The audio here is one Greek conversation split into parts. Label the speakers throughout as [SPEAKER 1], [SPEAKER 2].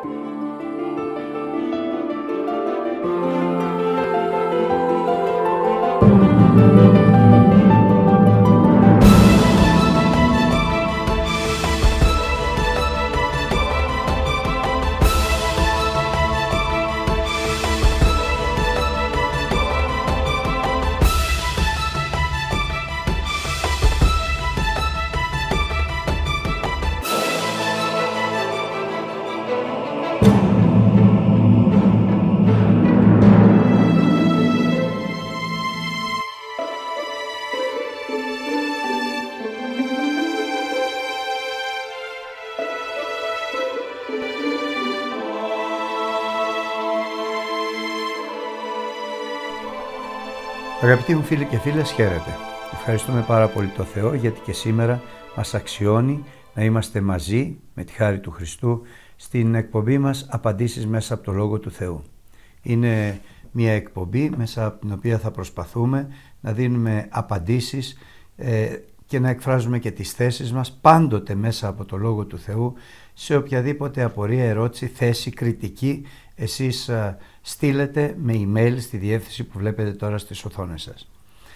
[SPEAKER 1] Αγαπητοί μου φίλοι και φίλες, χαίρετε. Ευχαριστούμε πάρα πολύ το Θεό γιατί και σήμερα μας αξιώνει να είμαστε μαζί με τη χάρη του Χριστού στην εκπομπή μας «Απαντήσεις μέσα από το Λόγο του Θεού». Είναι μια εκπομπή μέσα από την οποία θα προσπαθούμε να δίνουμε απαντήσεις και να εκφράζουμε και τις θέσεις μας πάντοτε μέσα από το Λόγο του Θεού σε οποιαδήποτε απορία, ερώτηση, θέση, κριτική εσείς στείλετε με email στη διεύθυνση που βλέπετε τώρα στις οθόνες σας.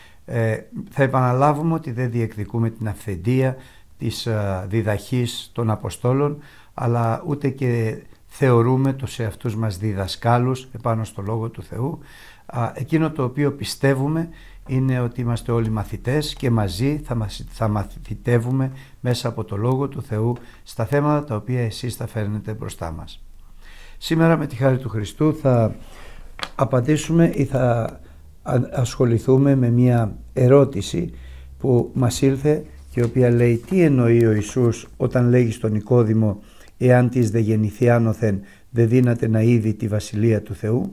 [SPEAKER 1] Θα επαναλάβουμε ότι δεν διεκδικούμε την αυθεντία της διδαχής των Αποστόλων, αλλά ούτε και θεωρούμε τους εαυτούς μας διδασκάλους επάνω στο Λόγο του Θεού. Εκείνο το οποίο πιστεύουμε είναι ότι είμαστε όλοι μαθητές και μαζί θα μαθητεύουμε μέσα από το Λόγο του Θεού στα θέματα τα οποία εσείς θα φέρνετε μπροστά μας. Σήμερα με τη χάρη του Χριστού θα απαντήσουμε ή θα ασχοληθούμε με μια ερώτηση που μας ήλθε και η οποία λέει: τι εννοεί ο Ιησούς όταν λέγει στον Νικόδημο «εάν της δε γεννηθεί άνωθεν δε δύναται να είδει τη Βασιλεία του Θεού».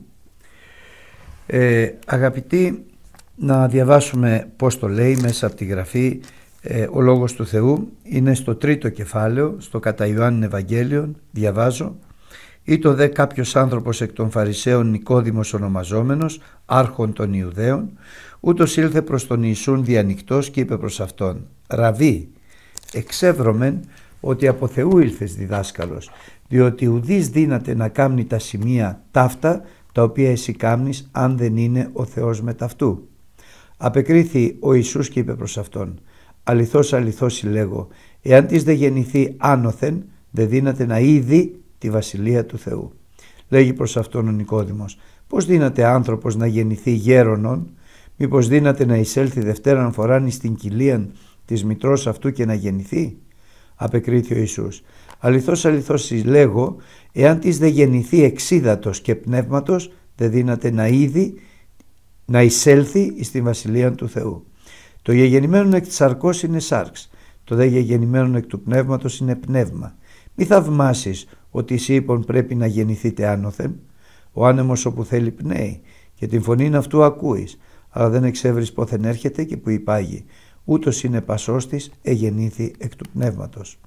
[SPEAKER 1] Αγαπητοί, να διαβάσουμε πώς το λέει μέσα από τη Γραφή. Ο Λόγος του Θεού είναι στο 3ο κεφάλαιο, στο κατά Ιωάννην Ευαγγέλιον. Διαβάζω: «Ήτο δε κάποιος άνθρωπος εκ των Φαρισαίων, Νικόδημος ονομαζόμενος, άρχον των Ιουδαίων, ούτως ήλθε προς τον Ιησούν διανυκτός και είπε προς αυτόν: Ραβί, εξεύρωμεν ότι από Θεού ήλθες διδάσκαλος, διότι ουδείς δύναται να κάμνει τα σημεία ταύτα τα οποία εσύ κάμνεις, αν δεν είναι ο Θεός με ταυτού. Απεκρίθη ο Ιησούς και είπε προς αυτόν: αληθώς αληθώς συλλέγω, εάν της δε γεννηθεί άνωθεν, δε δύναται να είδει τη Βασιλεία του Θεού. Λέγει προς αυτόν ο Νικόδημος: πώς δύναται άνθρωπος να γεννηθεί γέρονον, μήπως δύναται να εισέλθει δευτέραν φοράν στην κοιλίαν της μητρός αυτού και να γεννηθεί? Απεκρίθη ο Ιησούς: αληθώς αληθώς συλλέγω, εάν της δε γεννηθεί εξίδατος και πνεύματος, δε δύναται να είδει, να εισέλθει στην Βασιλεία του Θεού. Το γεγεννημένον εκ της σαρκός είναι σάρξ, το δε γεγεννημένον εκ του πνεύματος είναι πνεύμα. Μη θαυμάσεις ότι εσύ είπων πρέπει να γεννηθείτε άνωθεν. Ο άνεμος όπου θέλει πνέει και την φωνήν αυτού ακούεις, αλλά δεν εξεύρεις πόθεν έρχεται και που υπάγει. Ούτως είναι πασός της εγεννήθη εκ του πνεύματος.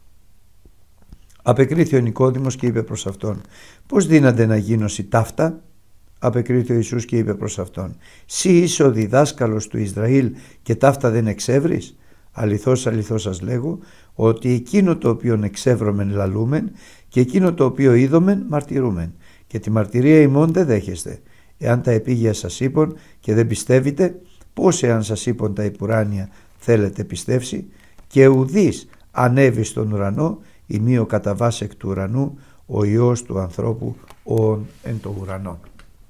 [SPEAKER 1] Απεκρίθη ο Νικόδημος και είπε προς αυτόν: πώς δύναται να γίνωσι ταύτα? Απεκρίθη ο Ιησούς και είπε προς αυτόν: σύ είσαι ο διδάσκαλος του Ισραήλ και ταύτα δεν εξεύρεις? Αληθώς αληθώς σας λέγω ότι εκείνο το οποίο εξεύρωμεν λαλούμεν και εκείνο το οποίο είδομεν μαρτυρούμεν, και τη μαρτυρία ημών δεν δέχεστε. Εάν τα επίγεια σας είπων και δεν πιστεύετε, πώς εάν σας είπων τα υπουράνια θέλετε πιστεύσει? Και ουδείς ανέβη στον ουρανό, ημί ο καταβάς εκ του ουρανού, ο Υιός του ανθρώπου ον εν το ουρανό.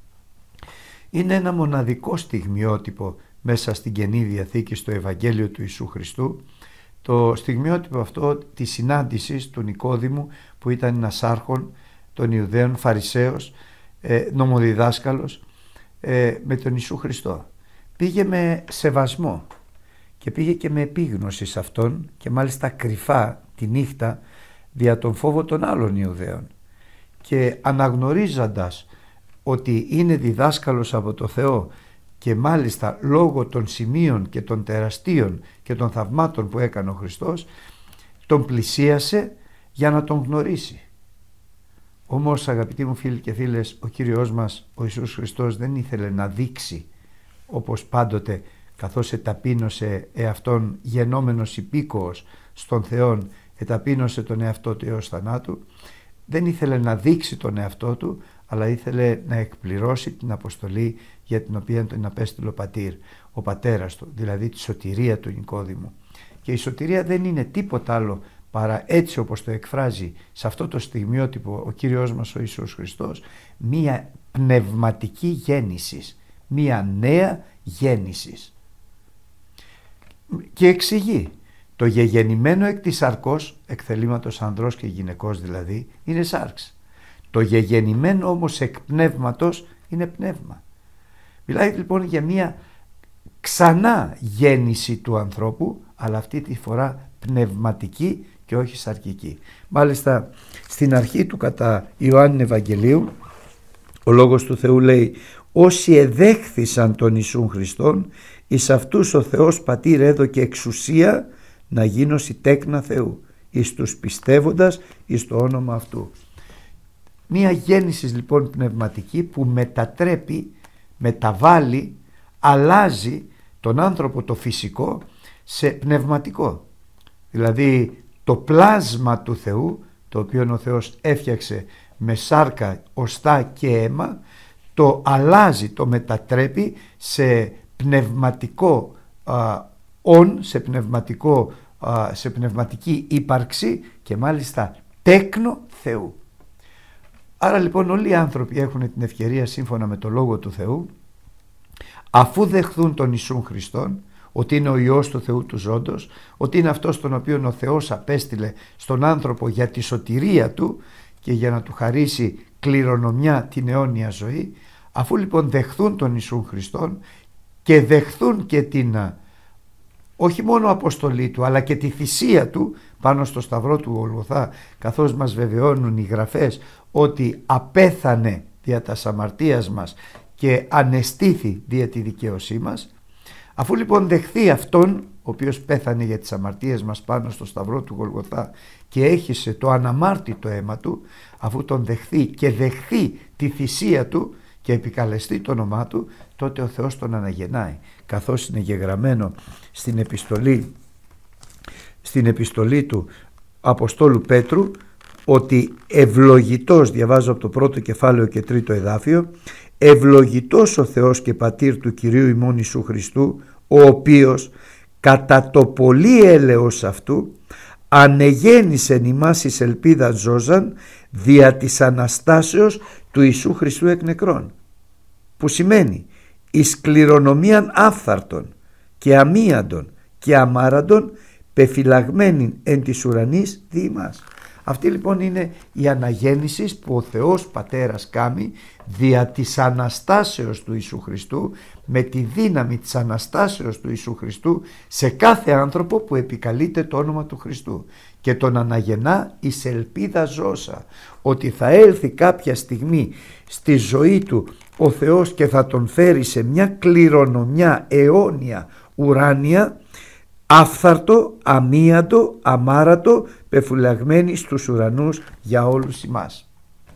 [SPEAKER 1] Είναι ένα μοναδικό στιγμιότυπο μέσα στην Καινή Διαθήκη στο Ευαγγέλιο του Ιησού Χριστού, το στιγμιότυπο αυτό της συνάντησης του Νικόδημου, που ήταν ένας άρχον των Ιουδαίων, Φαρισαίος, νομοδιδάσκαλος, με τον Ιησού Χριστό. Πήγε με σεβασμό και πήγε και με επίγνωση σε αυτόν, και μάλιστα κρυφά τη νύχτα, δια τον φόβο των άλλων Ιουδαίων, και αναγνωρίζοντας ότι είναι διδάσκαλος από το Θεό, και μάλιστα λόγω των σημείων και των τεραστίων και των θαυμάτων που έκανε ο Χριστός, τον πλησίασε για να τον γνωρίσει. Όμως, αγαπητοί μου φίλοι και φίλες, ο Κύριος μας ο Ιησούς Χριστός δεν ήθελε να δείξει, όπως πάντοτε, καθώς εταπείνωσε εαυτόν γενόμενος υπήκοος στον Θεόν, εταπείνωσε τον εαυτό του έως θανάτου, δεν ήθελε να δείξει τον εαυτό του, αλλά ήθελε να εκπληρώσει την αποστολή για την οποία τον απέστειλε ο πατήρ, ο πατέρας του, δηλαδή τη σωτηρία του Νικόδημου. Και η σωτηρία δεν είναι τίποτα άλλο παρά, έτσι όπως το εκφράζει σε αυτό το στιγμιότυπο ο Κύριος μας ο Ιησούς Χριστός, μία πνευματική γέννηση, μία νέα γέννηση. Και εξηγεί, το γεγεννημένο εκ της σαρκός, εκ θελήματος ανδρός και γυναικός δηλαδή, είναι σάρξ. Το γεγεννημένο όμως εκ πνεύματος είναι πνεύμα. Μιλάει λοιπόν για μία ξανά γέννηση του ανθρώπου, αλλά αυτή τη φορά πνευματική και όχι σαρκική. Μάλιστα στην αρχή του κατά Ιωάννη Ευαγγελίου ο Λόγος του Θεού λέει, όσοι εδέχθησαν τον Ιησούν Χριστόν, εις αυτούς ο Θεός Πατήρ έδωκε εξουσία να γίνωσι τέκνα Θεού, εις τους πιστεύοντας εις το όνομα αυτού. Μία γέννηση λοιπόν πνευματική που μετατρέπει, μεταβάλλει, αλλάζει τον άνθρωπο το φυσικό σε πνευματικό. Δηλαδή το πλάσμα του Θεού, το οποίο ο Θεός έφτιαξε με σάρκα, οστά και αίμα, το αλλάζει, το μετατρέπει σε πνευματικό σε πνευματική ύπαρξη και μάλιστα τέκνο Θεού. Άρα λοιπόν όλοι οι άνθρωποι έχουν την ευκαιρία σύμφωνα με το Λόγο του Θεού, αφού δεχθούν τον Ιησούν Χριστόν, ότι είναι ο Υιός του Θεού του ζώντος, ότι είναι αυτός τον οποίο ο Θεός απέστειλε στον άνθρωπο για τη σωτηρία του και για να του χαρίσει κληρονομιά την αιώνια ζωή, αφού λοιπόν δεχθούν τον Ιησούν Χριστόν και δεχθούν και την όχι μόνο αποστολή του αλλά και τη θυσία του πάνω στο σταυρό του Γολγοθά, καθώς μας βεβαιώνουν οι γραφές ότι απέθανε δια τας αμαρτίας μας και ανεστήθη δια τη δικαίωσή μας, αφού λοιπόν δεχθεί αυτόν ο οποίος πέθανε για τις αμαρτίες μας πάνω στο σταυρό του Γολγοθά και έχισε το αναμάρτητο αίμα του, αφού τον δεχθεί και δεχθεί τη θυσία του και επικαλεστεί το όνομά του, τότε ο Θεός τον αναγεννάει, καθώς είναι γεγραμμένο στην επιστολή του Αποστόλου Πέτρου, ότι ευλογητός, διαβάζω από το πρώτο κεφάλαιο και τρίτο εδάφιο, ευλογητός ο Θεός και Πατήρ του Κυρίου ημών Ιησού Χριστού, ο οποίος κατά το πολύ έλεος αυτού ανεγέννησεν ημάς εις ελπίδα ζώζαν δια της Αναστάσεως του Ιησού Χριστού εκ νεκρών, που σημαίνει εις κληρονομίαν άφθαρτον και αμίαντον και αμάραντον πεφυλαγμένην εν της ουρανής δι' ημάς. Αυτή λοιπόν είναι η αναγέννηση που ο Θεός Πατέρας κάνει δια της Αναστάσεως του Ιησού Χριστού, με τη δύναμη της Αναστάσεως του Ιησού Χριστού σε κάθε άνθρωπο που επικαλείται το όνομα του Χριστού και τον αναγεννά εις ελπίδα ζώσα, ότι θα έλθει κάποια στιγμή στη ζωή του ο Θεός και θα τον φέρει σε μια κληρονομιά αιώνια ουράνια, άφθαρτο, αμίαντο, αμάρατο, πεφυλαγμένη στους ουρανούς για όλους ημάς.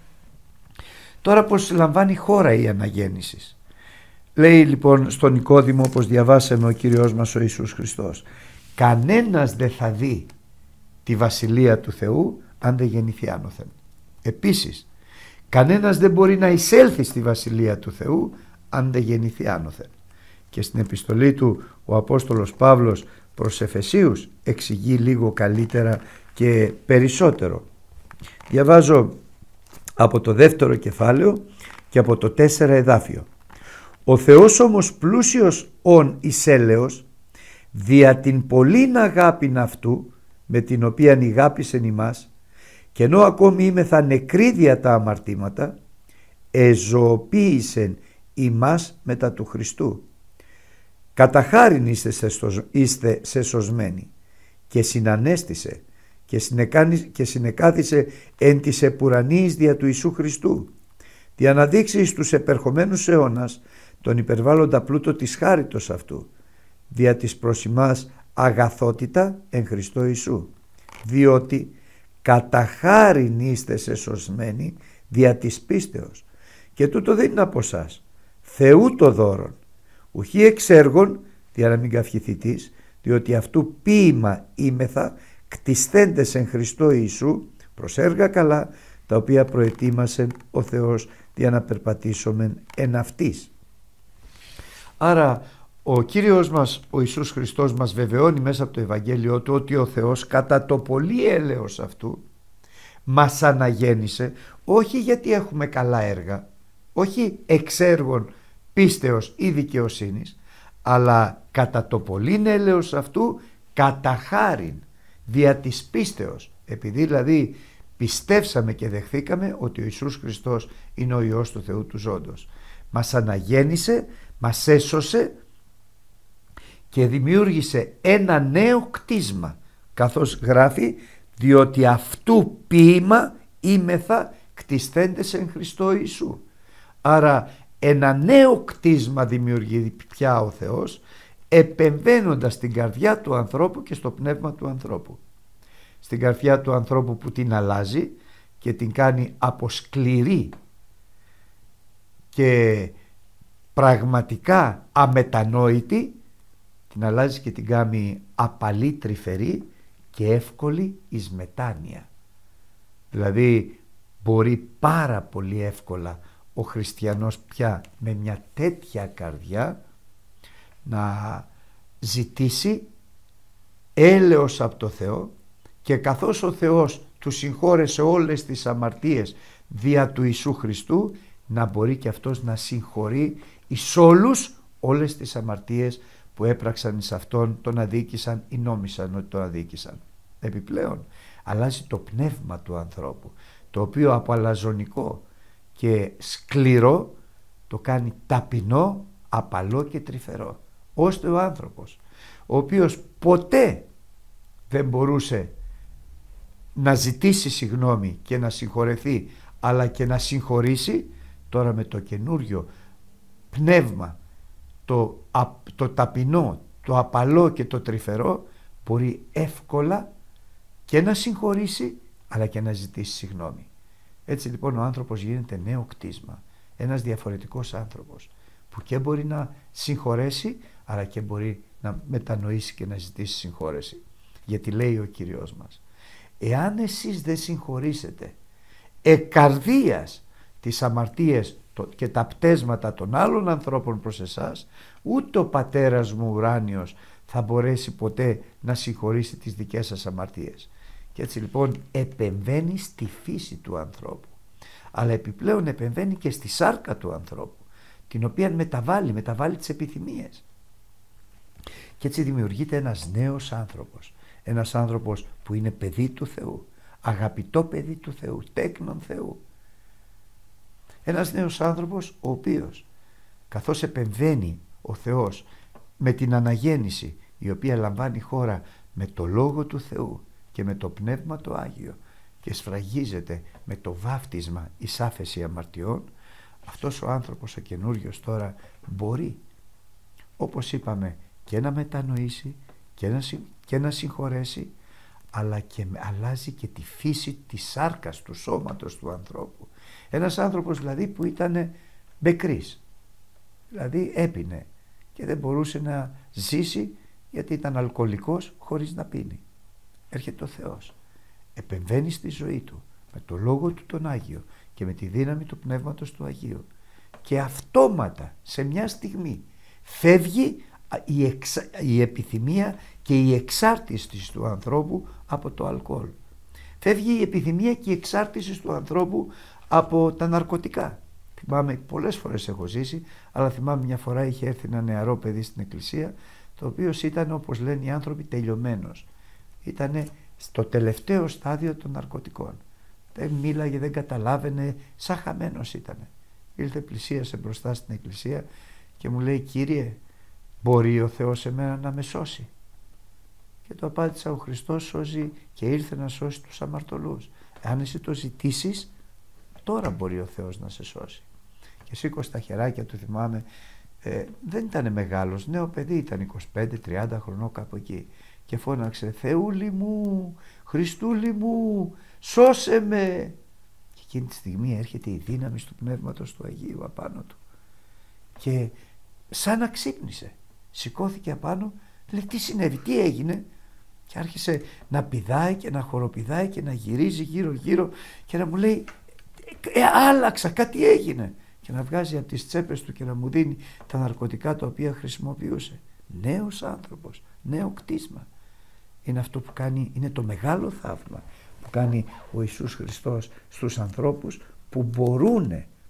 [SPEAKER 1] Τώρα πως λαμβάνει χώρα η αναγέννηση? Λέει λοιπόν στον Νικόδημο, όπως διαβάσαμε ο Κύριος μας ο Ιησούς Χριστός, κανένας δεν θα δει τη βασιλεία του Θεού αν δεν γεννηθεί άνωθεν. Επίσης κανένας δεν μπορεί να εισέλθει στη βασιλεία του Θεού αν δεν γεννηθεί άνωθεν. Και στην επιστολή του ο Απόστολος Παύλος προς Εφεσίους εξηγεί λίγο καλύτερα και περισσότερο. Διαβάζω από το δεύτερο κεφάλαιο και από το 4 εδάφιο. Ο Θεός όμως πλούσιος ον εις έλεος, δια την πολλήν αγάπην αυτού με την οποία ηγάπησεν ημάς, και ενώ ακόμη είμεθα νεκροί δια τα αμαρτήματα, εζωοποίησεν ημάς μετά του Χριστού. Κατά χάριν είστε σεσωσμένοι, και συνανέστησε και συνεκάθισε εν της επουρανίης δια του Ιησού Χριστού, δια να δείξει στους επερχομένους αιώνας τον υπερβάλλοντα πλούτο της χάριτος αυτού, δια της προς ημάς αγαθότητα εν Χριστώ Ιησού, διότι κατά χάριν είστε σεσωσμένοι δια της πίστεως, και τούτο δεν είναι από εσάς, Θεού το δώρον, ουχή εξ έργων, δια να μην καυχηθητής, διότι αυτού ποίημα είμεθα κτισθέντες εν Χριστώ Ιησού προς έργα καλά, τα οποία προετοίμασε ο Θεός για να περπατήσουμε εν αυτής. Άρα ο Κύριος μας, ο Ιησούς Χριστός, μας βεβαιώνει μέσα από το Ευαγγέλιο του ότι ο Θεός κατά το πολύ έλεος αυτού μας αναγέννησε, όχι γιατί έχουμε καλά έργα, όχι εξ έργων πίστεως ή δικαιοσύνης, αλλά κατά το πολύ έλεος αυτού κατά χάριν, δια της πίστεως, επειδή δηλαδή πιστεύσαμε και δεχθήκαμε ότι ο Ιησούς Χριστός είναι ο Υιός του Θεού του ζώντος. Μας αναγέννησε, μας έσωσε και δημιούργησε ένα νέο κτίσμα, καθώς γράφει, διότι αυτού ποίημα είμεθα κτισθέντες εν Χριστώ Ιησού. Άρα ένα νέο κτίσμα δημιουργεί πια ο Θεός, επεμβαίνοντας στην καρδιά του ανθρώπου και στο πνεύμα του ανθρώπου. Στην καρδιά του ανθρώπου που την αλλάζει και την κάνει αποσκληρή και πραγματικά αμετανόητη, την αλλάζει και την κάνει απαλή, τρυφερή και εύκολη εις μετάνοια. Δηλαδή μπορεί πάρα πολύ εύκολα ο χριστιανός πια με μια τέτοια καρδιά να ζητήσει έλεος από το Θεό, και καθώς ο Θεός του συγχώρεσε όλες τις αμαρτίες δια του Ιησού Χριστού, να μπορεί και αυτός να συγχωρεί εις όλους όλες τις αμαρτίες που έπραξαν εις αυτόν, τον αδίκησαν ή νόμισαν ότι τον αδίκησαν. Επιπλέον αλλάζει το πνεύμα του ανθρώπου, το οποίο από αλαζονικό και σκληρό το κάνει ταπεινό, απαλό και τρυφερό, ώστε ο άνθρωπος, ο οποίος ποτέ δεν μπορούσε να ζητήσει συγγνώμη και να συγχωρεθεί, αλλά και να συγχωρήσει, τώρα με το καινούριο πνεύμα, το ταπεινό, το απαλό και το τρυφερό, μπορεί εύκολα και να συγχωρήσει αλλά και να ζητήσει συγγνώμη. Έτσι λοιπόν ο άνθρωπος γίνεται νέο κτίσμα, ένας διαφορετικός άνθρωπος που και μπορεί να συγχωρέσει αλλά και μπορεί να μετανοήσει και να ζητήσει συγχώρεση. Γιατί λέει ο Κύριος μας, εάν εσείς δεν συγχωρήσετε εκαρδίας τις αμαρτίες και τα πτέσματα των άλλων ανθρώπων προς εσάς, ούτε ο Πατέρας μου ουράνιος θα μπορέσει ποτέ να συγχωρήσει τις δικές σας αμαρτίες. Και έτσι λοιπόν επεμβαίνει στη φύση του ανθρώπου, αλλά επιπλέον επεμβαίνει και στη σάρκα του ανθρώπου, την οποία μεταβάλλει τις επιθυμίες. Και έτσι δημιουργείται ένας νέος άνθρωπος, ένας άνθρωπος που είναι παιδί του Θεού, αγαπητό παιδί του Θεού, τέκνον Θεού. Ένας νέος άνθρωπος ο οποίος, καθώς επεμβαίνει ο Θεός με την αναγέννηση, η οποία λαμβάνει χώρα με το Λόγο του Θεού και με το Πνεύμα το Άγιο και σφραγίζεται με το βάφτισμα εις άφεση αμαρτιών, αυτός ο άνθρωπος ο καινούριος τώρα μπορεί, όπως είπαμε, και να μετανοήσει και να συγχωρέσει, αλλά και αλλάζει και τη φύση της σάρκας του σώματος του ανθρώπου. Ένας άνθρωπος δηλαδή που ήταν μπεκρής, δηλαδή έπινε και δεν μπορούσε να ζήσει γιατί ήταν αλκοολικός χωρίς να πίνει. Έρχεται ο Θεός, επεμβαίνει στη ζωή του με το Λόγο του τον Άγιο και με τη δύναμη του Πνεύματος του Αγίου, και αυτόματα σε μια στιγμή φεύγει η επιθυμία και η εξάρτηση του ανθρώπου από το αλκοόλ. Φεύγει η επιθυμία και η εξάρτηση του ανθρώπου από τα ναρκωτικά. Θυμάμαι, πολλές φορές έχω ζήσει, αλλά θυμάμαι μια φορά είχε έρθει ένα νεαρό παιδί στην εκκλησία, το οποίο ήταν, όπως λένε οι άνθρωποι, τελειωμένος. Ήταν στο τελευταίο στάδιο των ναρκωτικών. Δεν μίλαγε, δεν καταλάβαινε, σαν χαμένος ήταν. Ήρθε, πλησίασε μπροστά στην εκκλησία και μου λέει, Κύριε, μπορεί ο Θεός εμένα να με σώσει? Και το απάντησα, ο Χριστός σώζει και ήρθε να σώσει τους αμαρτωλούς. Αν εσύ το ζητήσεις, τώρα μπορεί ο Θεός να σε σώσει. Και σήκωσε τα χεράκια του, θυμάμαι, δεν ήταν μεγάλος, νέο παιδί ήταν, 25-30 χρονών κάπου εκεί, και φώναξε, Θεούλη μου, Χριστούλη μου, σώσε με. Και εκείνη τη στιγμή έρχεται η δύναμη του Πνεύματος του Αγίου απάνω του και σαν να ξύπνησε, σηκώθηκε απάνω, λέει, τι συνέβη, τι έγινε? Και άρχισε να πηδάει και να χοροπηδάει και να γυρίζει γύρω γύρω και να μου λέει άλλαξα, κάτι έγινε, και να βγάζει από τις τσέπες του και να μου δίνει τα ναρκωτικά τα οποία χρησιμοποιούσε. Νέος άνθρωπος, νέο κτίσμα. Είναι αυτό που κάνει, είναι το μεγάλο θαύμα που κάνει ο Ιησούς Χριστός στους ανθρώπους που μπορούν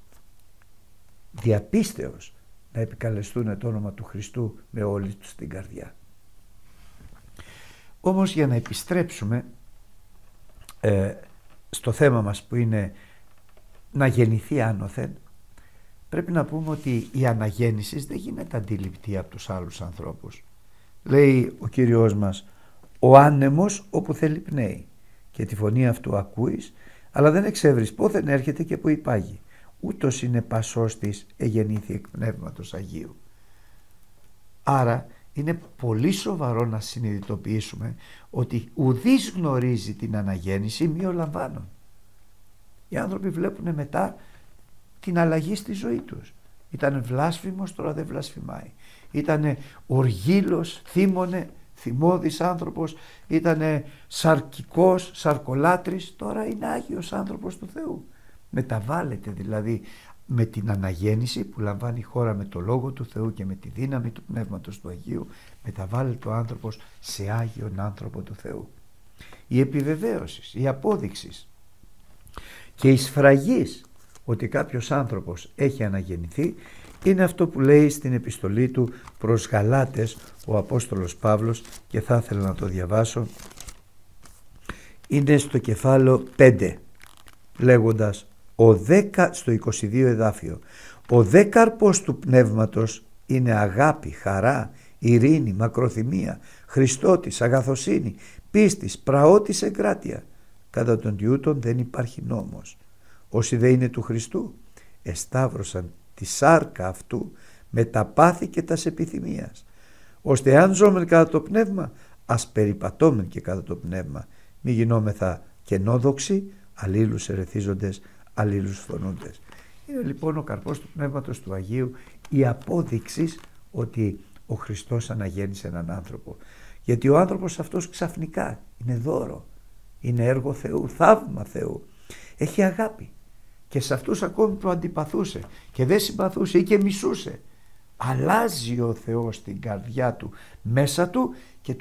[SPEAKER 1] διαπίστεως να επικαλεστούν το όνομα του Χριστού με όλη τους την καρδιά. Όμως για να επιστρέψουμε στο θέμα μας που είναι να γεννηθεί άνωθεν, πρέπει να πούμε ότι η αναγέννηση δεν γίνεται αντιληπτή από τους άλλους ανθρώπους. Λέει ο Κύριος μας, ο άνεμος όπου θέλει πνέει, και τη φωνή αυτού ακούεις, αλλά δεν εξεύρεις πόθεν έρχεται και που υπάγει. Ούτως είναι πασός της εγεννήθη εκ Πνεύματος Αγίου. Άρα είναι πολύ σοβαρό να συνειδητοποιήσουμε ότι ουδής γνωρίζει την αναγέννηση μη ο λαμβάνων. Οι άνθρωποι βλέπουν μετά την αλλαγή στη ζωή τους. Ήτανε βλάσφημος, τώρα δεν βλασφημάει. Ήτανε οργήλος, θύμωνε, θυμώδης άνθρωπος. Ήτανε σαρκικός, σαρκολάτρης, τώρα είναι Άγιος άνθρωπος του Θεού. Μεταβάλλεται δηλαδή με την αναγέννηση που λαμβάνει η χώρα με το Λόγο του Θεού και με τη δύναμη του Πνεύματος του Αγίου, μεταβάλλεται ο άνθρωπος σε Άγιον άνθρωπο του Θεού. Η επιβεβαίωση, η απόδειξη και η σφραγής ότι κάποιος άνθρωπος έχει αναγεννηθεί είναι αυτό που λέει στην επιστολή του προς Γαλάτες ο Απόστολος Παύλος, και θα ήθελα να το διαβάσω. Είναι στο κεφάλαιο 5, λέγοντας στο 22 εδάφιο, ο δε καρπός του πνεύματος είναι αγάπη, χαρά, ειρήνη, μακροθυμία, Χριστότης, αγαθοσύνη, πίστης, πραότης, εγκράτεια. Κατά των τιούτων δεν υπάρχει νόμος. Όσοι δε είναι του Χριστού εσταύρωσαν τη σάρκα αυτού με τα πάθη και τας επιθυμίας, ώστε αν ζώμεν κατά το πνεύμα, ας περιπατώμεν και κατά το πνεύμα, μη γινόμεθα κενόδοξοι, αλλήλους ερεθίζοντες, αλλήλους φθονούντες. Είναι λοιπόν ο καρπός του Πνεύματος του Αγίου η απόδειξη ότι ο Χριστός αναγέννησε έναν άνθρωπο, γιατί ο άνθρωπος αυτός ξαφνικά είναι δώρο, είναι έργο Θεού, θαύμα Θεού, έχει αγάπη, και σε αυτούς ακόμη που αντιπαθούσε και δεν συμπαθούσε ή και μισούσε, αλλάζει ο Θεός την καρδιά του μέσα του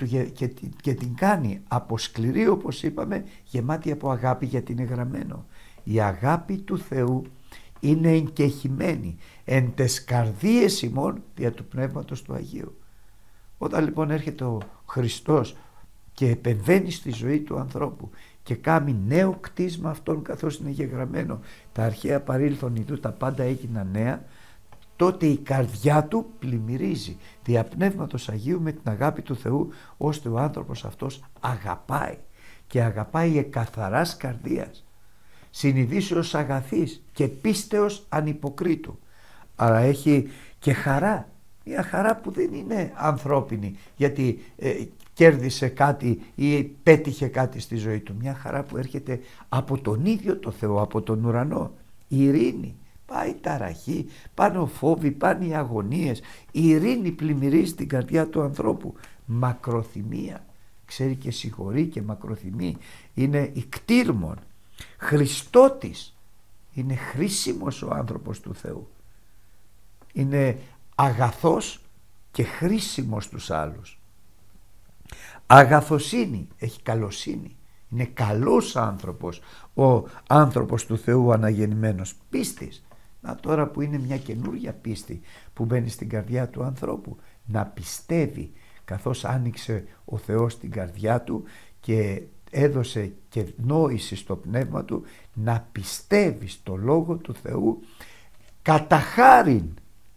[SPEAKER 1] και την κάνει από σκληρή, όπως είπαμε, γεμάτη από αγάπη, γιατί είναι γραμμένο. Η αγάπη του Θεού είναι εγκεχημένη εν τες καρδίες ημών δια του Πνεύματος του Αγίου. Όταν λοιπόν έρχεται ο Χριστός και επεμβαίνει στη ζωή του ανθρώπου και κάνει νέο κτίσμα αυτόν, καθώς είναι γεγραμμένο, τα αρχαία παρήλθον ιδού τα πάντα έγιναν νέα, τότε η καρδιά του πλημμυρίζει δια Πνεύματος Αγίου με την αγάπη του Θεού, ώστε ο άνθρωπος αυτός αγαπάει, και αγαπάει εκαθαράς καρδίας, συνειδήσεως αγαθής και πίστεως ανυποκρίτου. Άρα έχει και χαρά, μια χαρά που δεν είναι ανθρώπινη, γιατί κέρδισε κάτι ή πέτυχε κάτι στη ζωή του. Μια χαρά που έρχεται από τον ίδιο το Θεό, από τον ουρανό. Η ειρήνη, πάει η ταραχή, πάνε ο φόβοι, πάνε οι αγωνίες. Η ειρήνη πλημμυρίζει την καρδιά του ανθρώπου. Μακροθυμία, ξέρει και συγχωρεί και μακροθυμεί. Είναι ικτήρμον, Χριστότης, είναι χρήσιμος ο άνθρωπος του Θεού. Είναι αγαθός και χρήσιμος στους άλλους. Αγαθοσύνη, έχει καλοσύνη, είναι καλός άνθρωπος ο άνθρωπος του Θεού αναγεννημένος. Πίστης, να τώρα που είναι μια καινούργια πίστη που μπαίνει στην καρδιά του ανθρώπου, να πιστεύει, καθώς άνοιξε ο Θεός την καρδιά του και έδωσε και νόηση στο πνεύμα του, να πιστεύει στο Λόγο του Θεού κατά χάριν,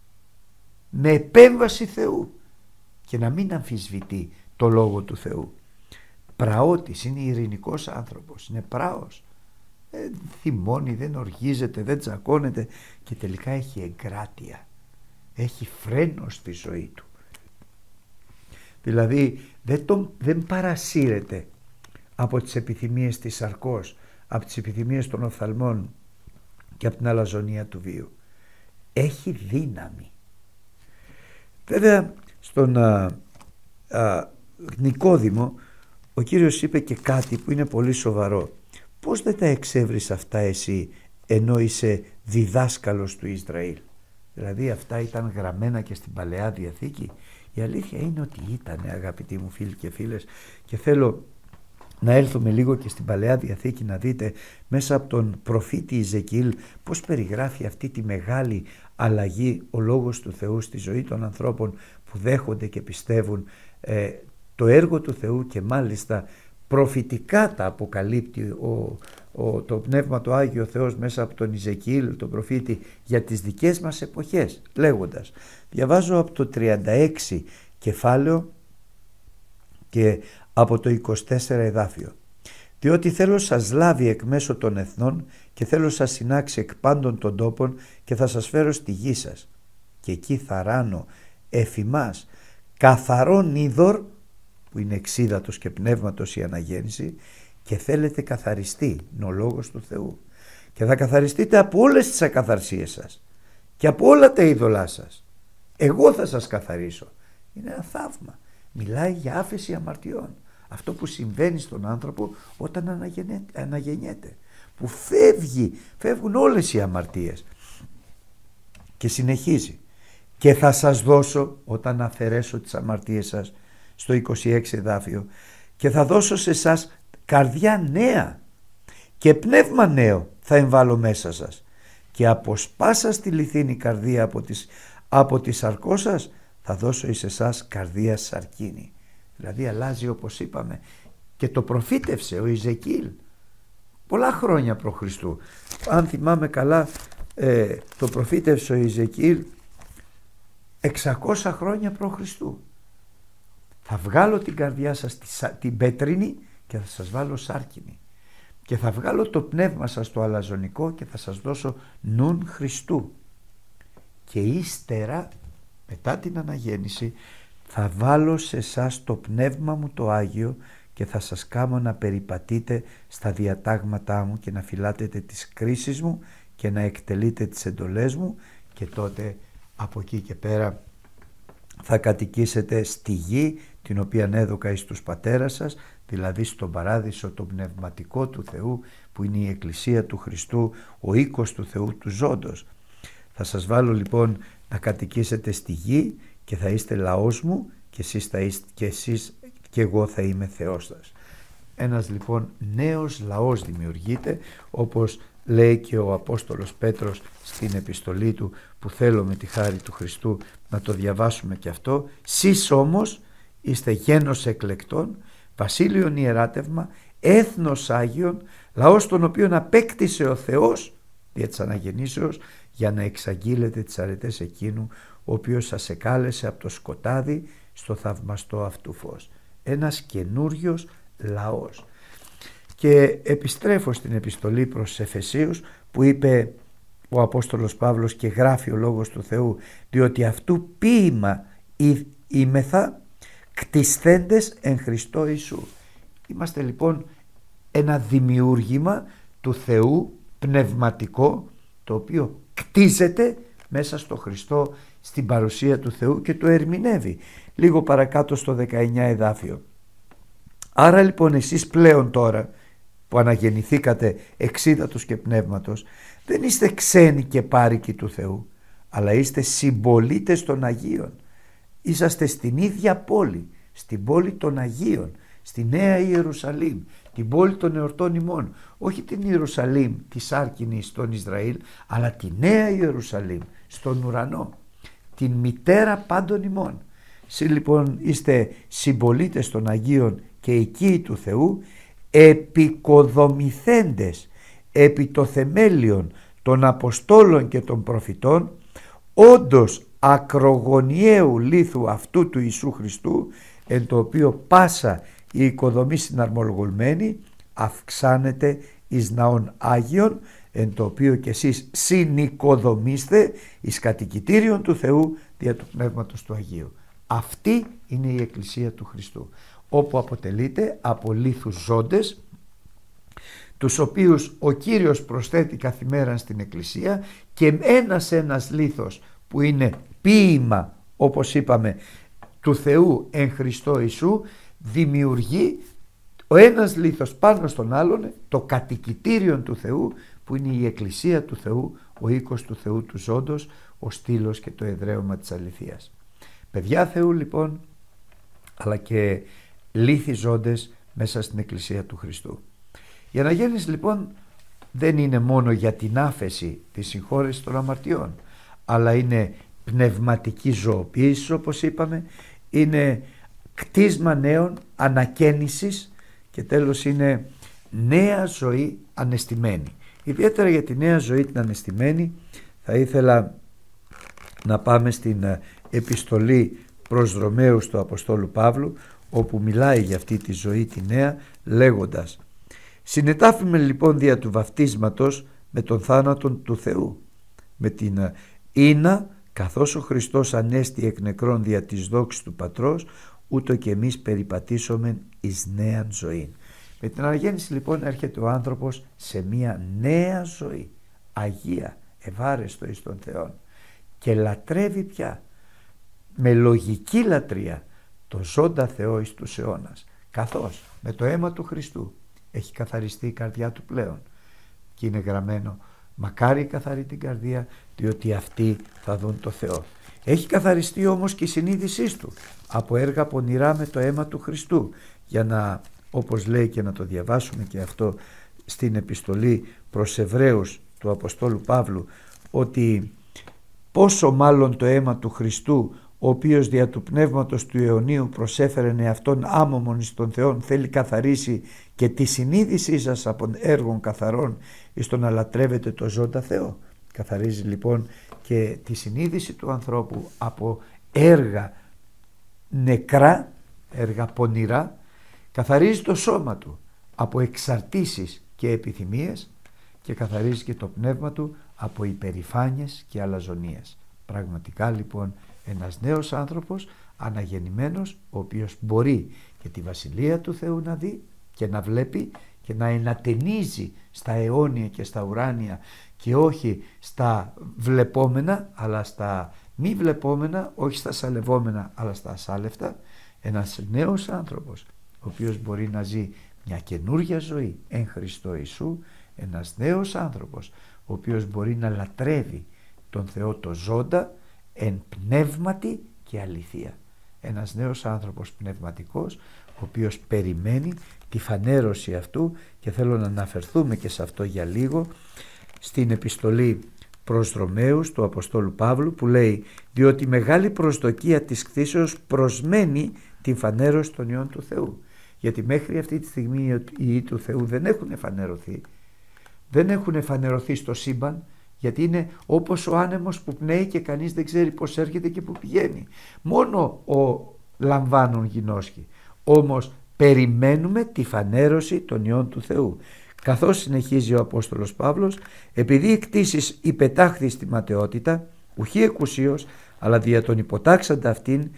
[SPEAKER 1] με επέμβαση Θεού, και να μην αμφισβητεί το Λόγο του Θεού. Πραότης, είναι ειρηνικός άνθρωπος, είναι πράος, δεν θυμώνει, δεν οργίζεται, δεν τσακώνεται, και τελικά έχει εγκράτεια, έχει φρένο στη ζωή του. Δηλαδή δεν παρασύρεται από τις επιθυμίες της σαρκός, από τις επιθυμίες των οφθαλμών και από την αλαζονία του βίου. Έχει δύναμη. Βέβαια στον Νικόδημο ο Κύριος είπε και κάτι που είναι πολύ σοβαρό. Πώς δεν τα εξεύρεις αυτά εσύ, ενώ είσαι διδάσκαλος του Ισραήλ? Δηλαδή αυτά ήταν γραμμένα και στην Παλαιά Διαθήκη. Η αλήθεια είναι ότι ήταν, αγαπητοί μου φίλοι και φίλες, και θέλω να έλθουμε λίγο και στην Παλαιά Διαθήκη να δείτε μέσα από τον προφήτη Ιζεκιήλ πώς περιγράφει αυτή τη μεγάλη αλλαγή ο Λόγος του Θεού στη ζωή των ανθρώπων που δέχονται και πιστεύουν το έργο του Θεού, και μάλιστα προφητικά τα αποκαλύπτει το Πνεύμα το Άγιο Θεός μέσα από τον Ιζεκιήλ τον προφήτη για τις δικές μας εποχές, λέγοντας, διαβάζω από το 36 κεφάλαιο και από το 24 εδάφιο. Διότι θέλω σας λάβει εκ μέσω των εθνών και θέλω σας συνάξει εκ πάντων των τόπων και θα σας φέρω στη γη σας. Και εκεί θα ράνω εφημάς καθαρόν είδωρ, που είναι εξίδατος και πνεύματος η αναγέννηση, και θέλετε καθαριστεί, είναι ο Λόγος του Θεού. Και θα καθαριστείτε από όλες τις ακαθαρσίες σας και από όλα τα είδωλά σας. Εγώ θα σας καθαρίσω. Είναι ένα θαύμα. Μιλάει για άφεση αμαρτιών. Αυτό που συμβαίνει στον άνθρωπο όταν αναγεννιέται. Που φεύγουν όλες οι αμαρτίες. Και συνεχίζει. Και θα σας δώσω, όταν αφαιρέσω τις αμαρτίες σας, στο 26 εδάφιο, και θα δώσω σε εσάς καρδιά νέα και πνεύμα νέο θα εμβάλω μέσα σας, και από σπάσα στη λιθίνη καρδία από τη σαρκό σας θα δώσω εις εσάς καρδία σαρκίνη. Δηλαδή αλλάζει, όπως είπαμε, και το προφήτευσε ο Ιζεκιήλ πολλά χρόνια π.Χ. Αν θυμάμαι καλά, το προφήτευσε ο Ιζεκιήλ 600 χρόνια π.Χ. Θα βγάλω την καρδιά σας την πέτρινη και θα σας βάλω σάρκινη, και θα βγάλω το πνεύμα σας το αλαζονικό και θα σας δώσω νουν Χριστού, και ύστερα μετά την αναγέννηση θα βάλω σε εσάς το πνεύμα μου το Άγιο και θα σας κάνω να περιπατείτε στα διατάγματά μου και να φυλάτετε τις κρίσεις μου και να εκτελείτε τις εντολές μου, και τότε από εκεί και πέρα θα κατοικήσετε στη γη την οποία έδωκα εις τους πατέρας σας, δηλαδή στον παράδεισο το πνευματικό του Θεού που είναι η Εκκλησία του Χριστού, ο οίκος του Θεού του ζώντος. Θα σας βάλω λοιπόν να κατοικήσετε στη γη και θα είστε λαός μου και εσείς και εγώ θα είμαι Θεός σας. Ένας λοιπόν νέος λαός δημιουργείται, όπως λέει και ο Απόστολος Πέτρος στην επιστολή του, που θέλω με τη χάρη του Χριστού να το διαβάσουμε και αυτό. Σεις όμως είστε γένος εκλεκτών, βασίλειον ιεράτευμα, έθνος Άγιον, λαός τον οποίον απέκτησε ο Θεός δια της αναγεννήσεως, για να εξαγγείλετε τις αρετές εκείνου ο οποίος σας εκάλεσε από το σκοτάδι στο θαυμαστό αυτού φως. Ένας καινούριος λαός. Και επιστρέφω στην επιστολή προς τους Εφεσίους που είπε ο Απόστολος Παύλος και γράφει ο Λόγος του Θεού, διότι αυτού ποίημα είμεθα κτισθέντες εν Χριστώ Ιησού. Είμαστε λοιπόν ένα δημιούργημα του Θεού πνευματικό, το οποίο κτίζεται μέσα στο Χριστό, στην παρουσία του Θεού, και το ερμηνεύει λίγο παρακάτω στο 19 εδάφιο. Άρα λοιπόν εσείς πλέον τώρα που αναγεννηθήκατε εξίδατος και πνεύματος, δεν είστε ξένοι και πάρικοι του Θεού, αλλά είστε συμπολίτες των Αγίων. Είσαστε στην ίδια πόλη, στην πόλη των Αγίων, στη Νέα Ιερουσαλήμ, την πόλη των εορτών ημών. Όχι την Ιερουσαλήμ τη Σάρκινη στον Ισραήλ, αλλά τη Νέα Ιερουσαλήμ στον ουρανό, την μητέρα πάντων ημών. Εσείς λοιπόν είστε συμπολίτες των Αγίων και οικοί του Θεού, επικοδομηθέντες επί το θεμέλιον των Αποστόλων και των Προφητών, όντως ακρογωνιαίου λίθου αυτού του Ιησού Χριστού, εν το οποίο πάσα η οικοδομή συναρμολογουμένη αυξάνεται εις ναών Άγιον, εν το οποίο και εσείς συνοικοδομήστε εις κατοικητήριον του Θεού δια του Πνεύματος του Αγίου. Αυτή είναι η Εκκλησία του Χριστού, όπου αποτελείται από λίθους ζώντες, τους οποίους ο Κύριος προσθέτει καθημέρα στην Εκκλησία, και ένας λίθος που είναι ποίημα, όπως είπαμε, του Θεού εν Χριστώ Ιησού, δημιουργεί ο ένας λίθος πάνω στον άλλον, το κατοικητήριο του Θεού, που είναι η Εκκλησία του Θεού, ο οίκος του Θεού του ζώντος, ο στήλος και το εδραίωμα της αληθείας. Παιδιά Θεού λοιπόν, αλλά και λίθοι ζώντες μέσα στην Εκκλησία του Χριστού. Η αναγέννηση λοιπόν δεν είναι μόνο για την άφεση της συγχώρεσης των αμαρτιών, αλλά είναι πνευματική ζωοποίηση, όπως είπαμε, είναι κτίσμα νέων, ανακαίνησης και τέλος είναι νέα ζωή ανεστημένη. Ιδιαίτερα για τη νέα ζωή την ανεστημένη θα ήθελα να πάμε στην επιστολή προς Ρωμαίους του Αποστόλου Παύλου, όπου μιλάει για αυτή τη ζωή τη νέα λέγοντας: «Συνετάφημε λοιπόν δια του βαφτίσματος με τον θάνατον του Θεού, με την ίνα καθώς ο Χριστός ανέστη εκ νεκρών δια της δόξης του Πατρός, ούτω και εμείς περιπατήσομεν εις νέαν ζωή». Με την αναγέννηση λοιπόν έρχεται ο άνθρωπος σε μια νέα ζωή, αγία, ευάρεστο εις τον Θεόν, και λατρεύει πια με λογική λατρεία το ζώντα Θεό εις τους αιώνας, καθώς με το αίμα του Χριστού έχει καθαριστεί η καρδιά του πλέον, και είναι γραμμένο: μακάρι καθαρή την καρδία, διότι αυτοί θα δουν το Θεό. Έχει καθαριστεί όμως και η συνείδησή του από έργα πονηρά με το αίμα του Χριστού, για να, όπως λέει, και να το διαβάσουμε και αυτό στην επιστολή προς Εβραίους του Αποστόλου Παύλου, ότι πόσο μάλλον το αίμα του Χριστού, ο οποίος δια του πνεύματος του αιωνίου προσέφερεν εαυτόν άμωμον εις τον Θεόν, θέλει καθαρίσει και τη συνείδησή σας από έργων καθαρών εις το να λατρεύετε το ζώντα Θεό. Καθαρίζει λοιπόν και τη συνείδηση του ανθρώπου από έργα νεκρά, έργα πονηρά. Καθαρίζει το σώμα του από εξαρτήσεις και επιθυμίες και καθαρίζει και το πνεύμα του από υπερηφάνειες και αλαζονίες. Πραγματικά λοιπόν ένας νέος άνθρωπος αναγεννημένος, ο οποίος μπορεί και τη Βασιλεία του Θεού να δει και να βλέπει και να ενατενίζει στα αιώνια και στα ουράνια, και όχι στα βλεπόμενα αλλά στα μη βλεπόμενα, όχι στα σαλευόμενα αλλά στα ασάλευτα. Ένας νέος άνθρωπος ο οποίος μπορεί να ζει μια καινούργια ζωή εν Χριστώ Ιησού, ένας νέος άνθρωπος ο οποίος μπορεί να λατρεύει τον Θεό το ζώντα εν πνεύματι και αληθεία. Ένας νέος άνθρωπος πνευματικός, ο οποίος περιμένει τη φανέρωση αυτού, και θέλω να αναφερθούμε και σε αυτό για λίγο στην επιστολή προς Ρωμαίους του Αποστόλου Παύλου, που λέει: «Διότι μεγάλη προσδοκία της κτήσεως προσμένει την φανέρωση των ιών του Θεού». Γιατί μέχρι αυτή τη στιγμή οι ιοί του Θεού δεν έχουν φανερωθεί. Δεν έχουν φανερωθεί στο σύμπαν, γιατί είναι όπως ο άνεμος που πνέει και κανείς δεν ξέρει πώς έρχεται και που πηγαίνει. Μόνο ο λαμβάνων γινώσκει. Όμως περιμένουμε τη φανέρωση των ιών του Θεού. Καθώς συνεχίζει ο Απόστολος Παύλος, επειδή η κτήσης υπετάχθη στη ματαιότητα, ουχή εκουσίως, αλλά δια τον υποτάξαντα αυτήν,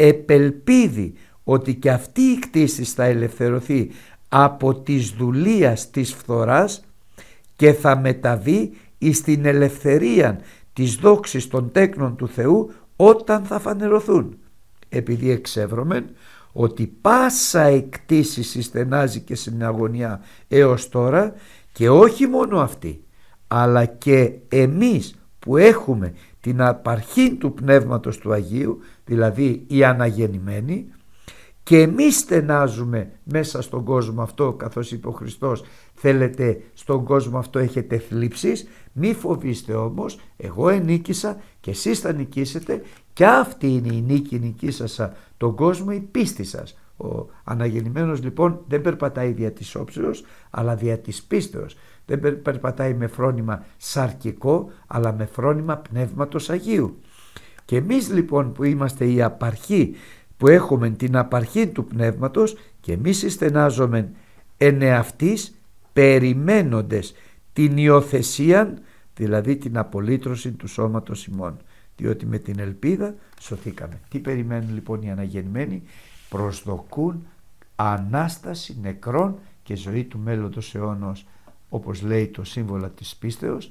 [SPEAKER 1] επελπίδει ότι και αυτή η κτήσης θα ελευθερωθεί από της δουλείας της φθοράς και θα μεταβεί εις την ελευθερία της δόξης των τέκνων του Θεού όταν θα φανερωθούν. Επειδή εξεύρωμεν ότι πάσα εκτίση συστενάζει και στην αγωνία έως τώρα, και όχι μόνο αυτή, αλλά και εμείς που έχουμε την απαρχή του Πνεύματος του Αγίου, δηλαδή οι αναγεννημένοι, και εμείς στενάζουμε μέσα στον κόσμο αυτό, καθώς είπε ο Χριστός: θέλετε στον κόσμο αυτό έχετε θλίψεις, μη φοβήστε όμως, εγώ ενίκησα και εσείς θα νικήσετε, και αυτή είναι η νίκη νικήσασα τον κόσμο, η πίστη σας. Ο αναγεννημένος λοιπόν δεν περπατάει δια της όψεως αλλά δια της πίστεως. Δεν περπατάει με φρόνημα σαρκικό αλλά με φρόνημα Πνεύματος Αγίου. Και εμείς λοιπόν που είμαστε η απαρχή, που έχουμε την απαρχή του Πνεύματος, και εμείς συστενάζομεν εν εαυτής, περιμένοντες την υιοθεσίαν, δηλαδή την απολύτρωση του σώματος ημών, διότι με την ελπίδα σωθήκαμε. Τι περιμένουν λοιπόν οι αναγεννημένοι? Προσδοκούν Ανάσταση νεκρών και ζωή του μέλλοντος αιώνος, όπως λέει το σύμβολο της πίστεως,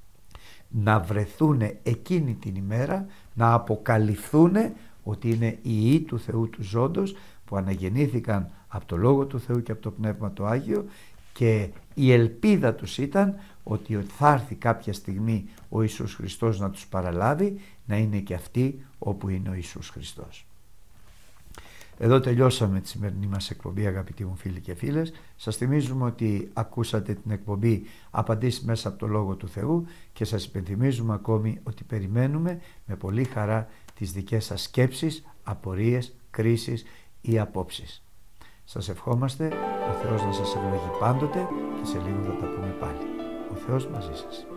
[SPEAKER 1] να βρεθούν εκείνη την ημέρα, να αποκαλυφθούν ότι είναι οι ιοί του Θεού του ζώντος που αναγεννήθηκαν από το Λόγο του Θεού και από το Πνεύμα το Άγιο, και η ελπίδα τους ήταν ότι θα έρθει κάποια στιγμή ο Ιησούς Χριστός να τους παραλάβει, να είναι και αυτοί όπου είναι ο Ιησούς Χριστός. Εδώ τελειώσαμε τη σημερινή μας εκπομπή, αγαπητοί μου φίλοι και φίλες. Σας θυμίζουμε ότι ακούσατε την εκπομπή Απαντήσεις μέσα από το Λόγο του Θεού, και σας υπενθυμίζουμε ακόμη ότι περιμένουμε με πολύ χαρά τις δικές σας σκέψεις, απορίες, κρίσεις ή απόψεις. Σας ευχόμαστε ο Θεός να σας ευλογεί πάντοτε, και σε λίγο θα τα πούμε πάλι. Ο Θεός μαζί σας.